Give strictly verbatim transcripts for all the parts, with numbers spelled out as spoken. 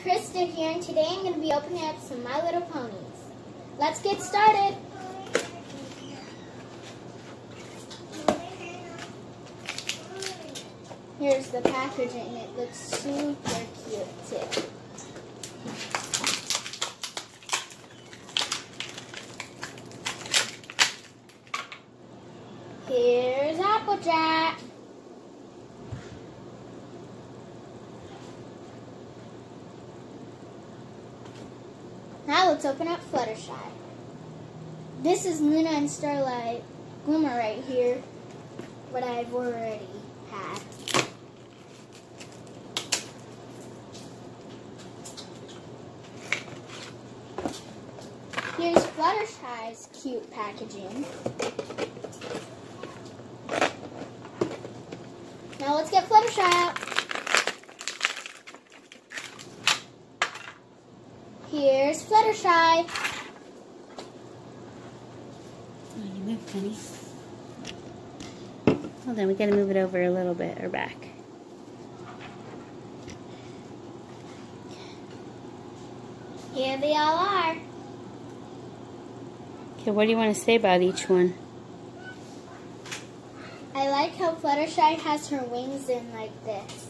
Krista here, and today I'm going to be opening up some My Little Ponies. Let's get started. Here's the packaging. It looks super cute too. Here's Applejack. Now let's open up Fluttershy. This is Luna and Starlight Glimmer right here, what I've already had. Here's Fluttershy's cute packaging. Now let's get Fluttershy out. Here's Fluttershy. Oh, you move, honey. Hold on, we gotta move it over a little bit, or back. Here they all are. Okay, what do you want to say about each one? I like how Fluttershy has her wings in like this.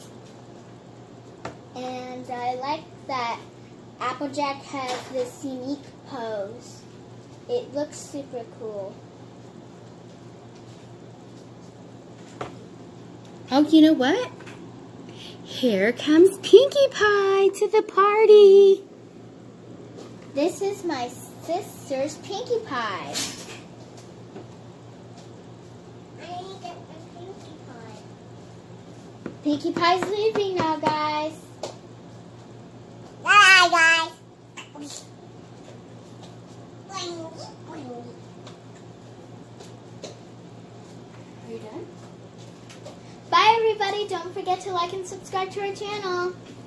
And I like that Applejack has this unique pose. It looks super cool. Oh, you know what? Here comes Pinkie Pie to the party. This is my sister's Pinkie Pie. I need to get the Pinkie Pie. Pinkie Pie's leaving now, guys. Bye, guys. Are you done? Bye, everybody. Don't forget to like and subscribe to our channel.